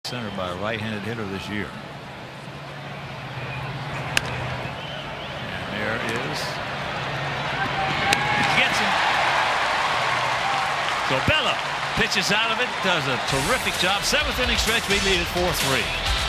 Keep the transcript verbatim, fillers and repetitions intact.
Center by a right-handed hitter this year. And there is. He gets him. So Bella pitches out of it, does a terrific job. Seventh inning stretch, we lead at four three.